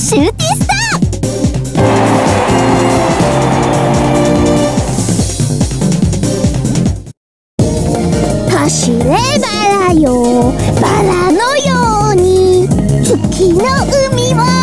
シューティスター。走れバラよ、バラのように月の海を